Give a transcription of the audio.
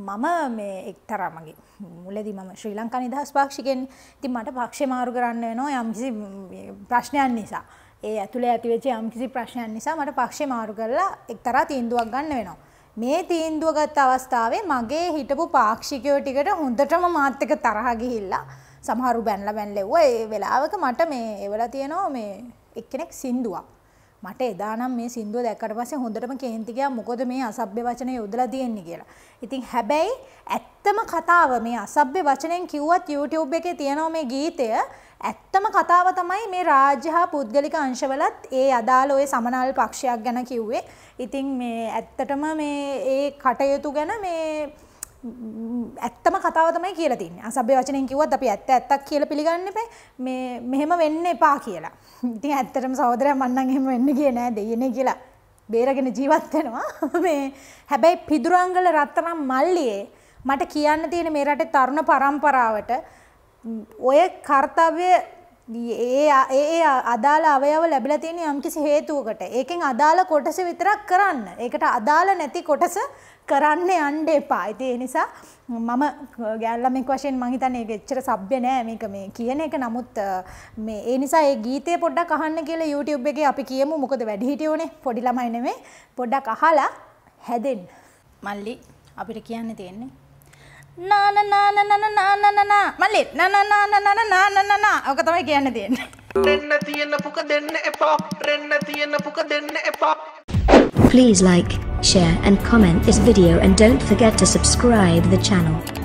මම මේ එක්තරා මගේ මුලදී මම ශ්‍රී ලංකා නිදහස් පාක්ෂිකෙන්. ඉතින් මට පක්ෂේ මාරු කරන්න වෙනවා යම්කිසි ප්‍රශ්නයක් නිසා. ඒ ඇතුලේ ඇතිවෙච්ච යම්කිසි ප්‍රශ්නයක් නිසා මට පක්ෂේ මාරු කරලා එක්තරා තීන්දුවක් ගන්න වෙනවා. මේ තීන්දුව ගත්ත අවස්ථාවේ මගේ හිටපු පාක්ෂිකයෝ ටිකට හොඳටම මාත් එක්ක තරහ ගිහිල්ලා සමහරු බැනලා එව්වා. ඒ වෙලාවක මට මේ එවලා තියෙනවා මේ එක්කෙනෙක් සින්දුවක්. මට එදා නම් මේ සින්දුව දැක්කට පස්සේ හොඳටම කේන්ති ගියා මොකද මේ අසභ්‍ය වචන යොදලා තියෙන්නේ කියලා. ඉතින් හැබැයි ඇත්තම කතාව මේ අසභ්‍ය වචනෙන් කිව්වත් YouTube එකේ තියෙනවා මේ ගීතය. ඇත්තම කතාව තමයි මේ රාජ්‍ය හා පුද්ගලික අංශවලත් ඒ අදාළ ඔය සමනල් පක්ෂයක් ගැන කිව්වේ. ඉතින් මේ ඇත්තටම මේ ඒ කටයුතු ගැන මේ ඇත්තම කතාව තමයි කියලා තින්නේ. අසභ්‍ය වචනෙන් කිව්වත් අපි ඇත්තක් කියලා පිළිගන්න එපා. මේ මෙහෙම වෙන්න එපා කියලා. ඉතින් ඇත්තටම සහෝදරයා මම නම් එහෙම වෙන්න ගියේ නෑ දෙයනේ කියලා. බේරගෙන ජීවත් වෙනවා. මේ හැබැයි පිදුරංගල රත්තරන් මල්ලියේ මට කියන්න තියෙන මේ රටේ තරුණ පරම්පරාවට ඔය කාර්යය ඒ අදාළ අවයව ලැබිලා තියෙන යම්කිසි හේතුවකට ඒකෙන් අදාළ කොටස විතරක් කරන්න. ඒකට අදාළ නැති කොටස කරන්න යන්න එපා. ඉතින් ඒ නිසා මම ගෑල් ළමෙක් වශයෙන් මම හිතන්නේ ඒක එච්චර සભ્ય නෑ මේක මේ කියන එක. නමුත් මේ ඒ නිසා ඒ ගීතය පොඩ්ඩක් අහන්න කියලා YouTube එකේ අපි කියමු. මොකද වැඩිහිටියෝනේ පොඩි ළමයි නෙමෙයි. පොඩ්ඩක් අහලා හැදෙන්න. මල්ලි අපිට කියන්න තියෙන්නේ නා නා නා නා නා නා නා නා මල්ලි නා නා නා නා නා නා නා නා ඔක තමයි කියන්න තියෙන්නේ. දෙන්න තියෙන පුක දෙන්න එපා. රෙන්න තියෙන පුක දෙන්න එපා. Please like, share and comment this video and don't forget to subscribe the channel.